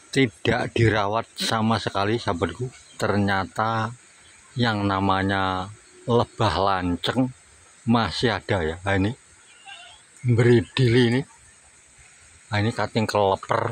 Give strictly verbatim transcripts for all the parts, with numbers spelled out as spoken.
tidak dirawat sama sekali sahabatku. Ternyata yang namanya lebah lanceng masih ada ya. Nah, ini beridili ini. Nah, ini kating keleper.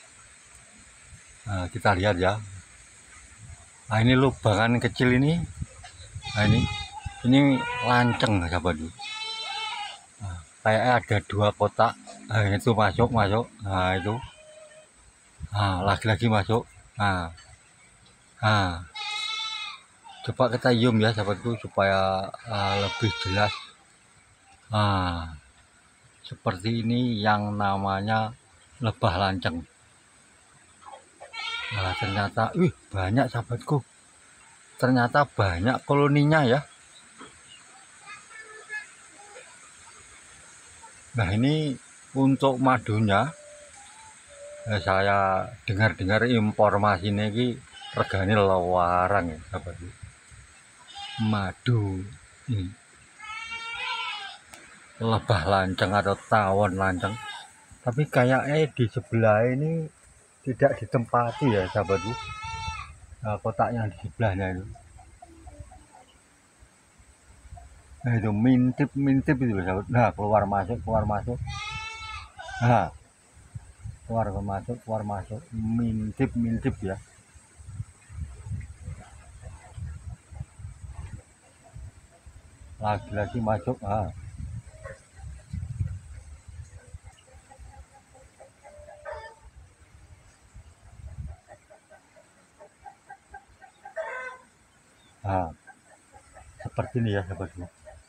Nah, kita lihat ya. Nah, ini lubangan kecil ini. Nah, ini ini lanceng sahabatku. Nah, kayak ada dua kotak. Nah, itu masuk masuk. Nah, itu. Nah, lagi-lagi masuk. Nah, nah, coba kita zoom ya sahabatku supaya uh, lebih jelas. Nah, seperti ini yang namanya lebah lanceng. Nah, ternyata, wih, banyak sahabatku. Ternyata banyak koloninya ya. Nah, ini untuk madunya. Eh, saya dengar-dengar informasinya ini regane lawaran ya sahabatku. Madu ini lebah lanceng atau tawon lanceng, tapi kayaknya di sebelah ini tidak ditempati ya sahabatku. Nah, kotak yang di sebelahnya itu, nah itu mintip mintip itu loh sahabat. Nah, keluar masuk keluar masuk, nah keluar masuk keluar masuk, mintip mintip ya. Lagi-lagi masuk. Ah, ah, seperti ini ya sahabatku.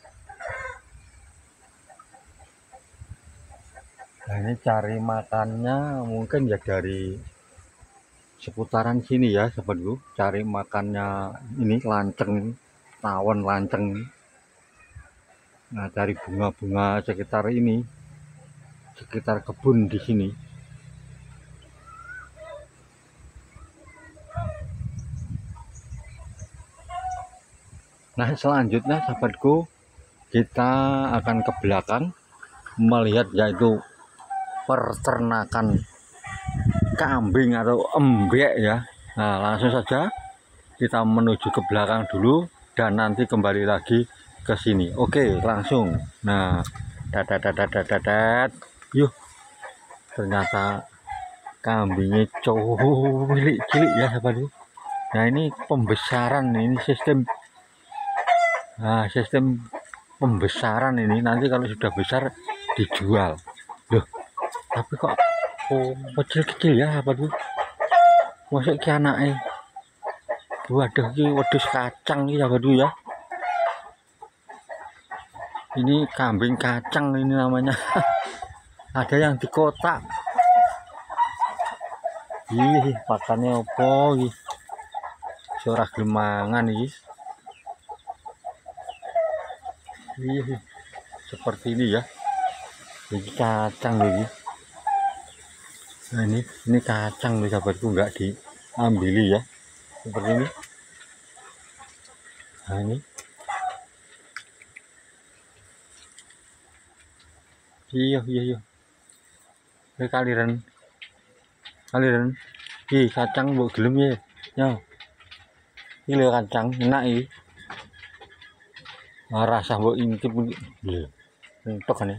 Nah, ini cari makannya mungkin ya dari seputaran sini ya sahabatku. Cari makannya ini lanceng, tawon lanceng. Nah, dari bunga-bunga sekitar ini, sekitar kebun di sini. Nah, selanjutnya sahabatku, kita akan ke belakang melihat yaitu peternakan kambing atau embek ya. Nah, langsung saja kita menuju ke belakang dulu dan nanti kembali lagi ke sini. Oke, langsung. Nah, dadat dadat dadat dadat. Yuk. Ternyata kambingnya cilik-cilik ya sahabatku. Nah, ini pembesaran, ini sistem Nah, sistem pembesaran ini nanti kalau sudah besar dijual. Loh, tapi kok oh, kecil-kecil ya apa tuh? Masuk ke anaknya. Waduh, ini wedhus kacang ini apa tuh ya? Ini kambing kacang ini namanya. Ada yang di kotak. Ih, pakannya apa iki? Surah gemangan iki. Ih, seperti ini ya. Ini kacang lagi. Nah, ini ini kacang nih sahabatku, nggak diambili ya. Seperti ini. Nah, ini. Iya, iya, iya. Ini kaliran. Kaliran. Ih, kacang mbok gelem ya. Ya. Ini lho kacang, enak iki. Nah, rasa mbok intip iki. Lho. Entok kan ya.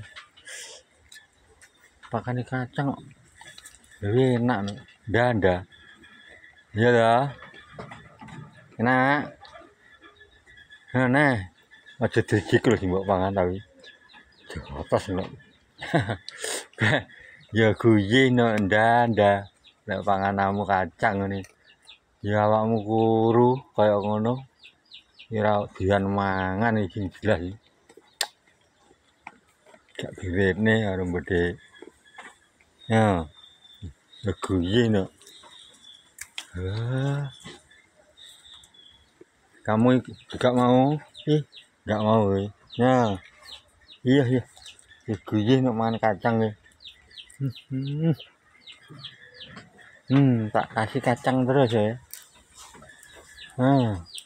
Pakane kacang kok. Lebih enak nih. Danda. Iya dah. Enak. Nah, nah. Aja dijikul sih mbok pangan tapi. Jotos nek. Ya guyi no ndanda. Nek panganamu kacang ini. Ya awakmu kuru kaya ngono. Kira dian mangan iki jelas iki. Gak birene karo mbede. Ya. Ya guyi no. Ah. Kamu juga mau? Ih, enggak mau ya. Nah. Iya, iya. Ya guyi no mangan kacang ya. Hmm. Hmm, tak kasih kacang terus ya. Hmm.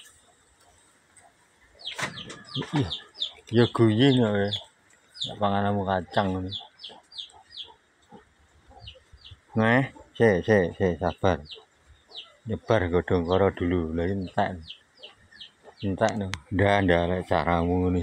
Iya, ya guyi no ya. Panganamu kacang ini. Nah, se se se sabar. Nyebar godhong karo dulu. Lah entek. Entek no. Ndak ndak lek caramu ngene.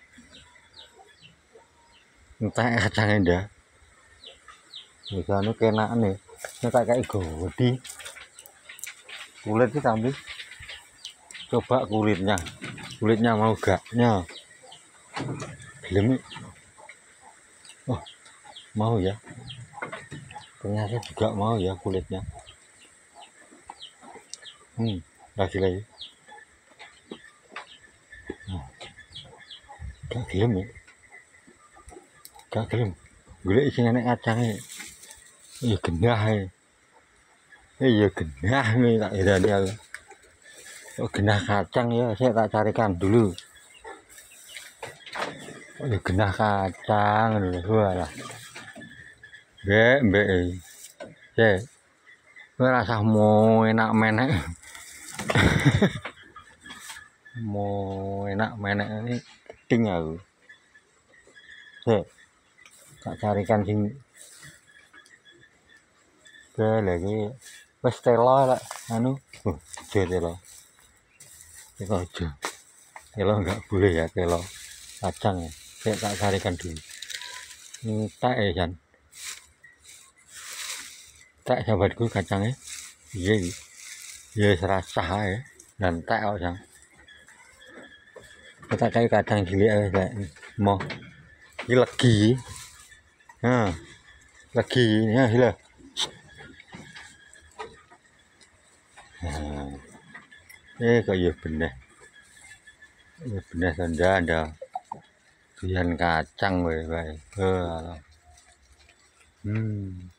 Entek kacange ndak. Biasane kenakane nek tak kei godi. Kulit itu tapi coba kulitnya. Kulitnya mau gak? Nya. Gelem. Oh, mau ya. Ternyata juga mau ya kulitnya. Hmm, lagi lagi. Nah, gak gelem ya. Gak gelem. Golek sing enek kacange. Ya genah e. Iya genah nih tak irani aku. Oh, genah kacang ya, saya tak carikan dulu. Oh, ya genah kacang lho, walah. Mbek, mbek. Ya. Kowe rasah mau enak menek. Mau enak menek ini keting aku. Ya. Tak carikan sing ke lagi wis telo lek anu. Oh, aja telo. Itu aja. Telo enggak boleh ya telo. Kacang ya. Saya tak carikan dulu. Entek ya, Jan. Tak sahabatku kacangnya. Iya, iya serasa ya. Dan tak kok, Jan. Kita kayak kacang cilik aja, mau. Ini lagi. Nah, lagi ya, hilang. Nah, eh kok ya bener. Ya bener sanda ada. Tuyan kacang wae wae. Oh, hmm.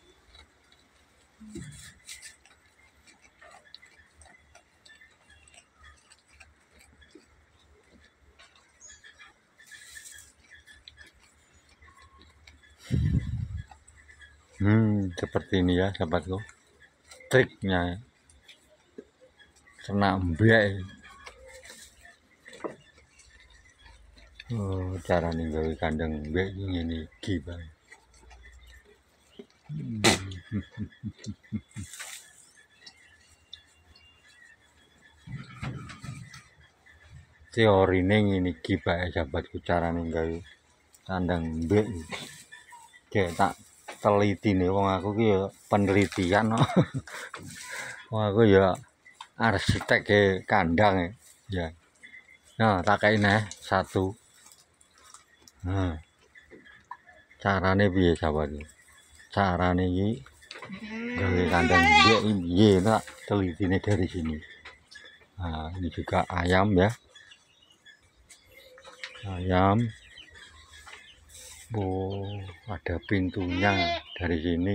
Hmm, seperti ini ya sahabatku. Triknya kena mbek. Oh, cara ninggawi kandang mbek ngene iki bae. Teorine ngene iki bae sahabatku cara ninggawi kandang mbek. Kayak tak teliti nih wong aku ki ya penelitian no. Wong aku ya arsitek ke kandang ya. Nah, tak kayak nih satu. Nah, carane piye sahabat? Carane iki gawe kandang dia piye tak telitine dari sini. Nah, ini juga ayam ya. Ayam. Oh, ada pintunya dari sini.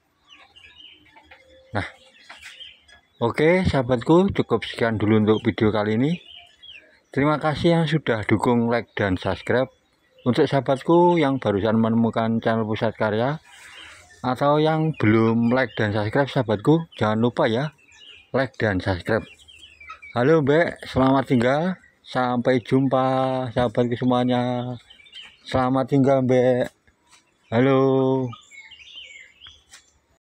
Nah, oke sahabatku, cukup sekian dulu untuk video kali ini. Terima kasih yang sudah dukung, like dan subscribe. Untuk sahabatku yang barusan menemukan channel Pusat Karya atau yang belum like dan subscribe, sahabatku jangan lupa ya like dan subscribe. Halo Mbak, selamat tinggal, sampai jumpa sahabatku semuanya. Selamat tinggal Mbak. Halo.